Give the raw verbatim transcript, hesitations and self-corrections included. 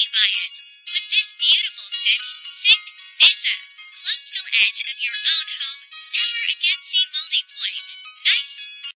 by it. With this beautiful stitch, sink Mesa. Close to the edge of your own home, never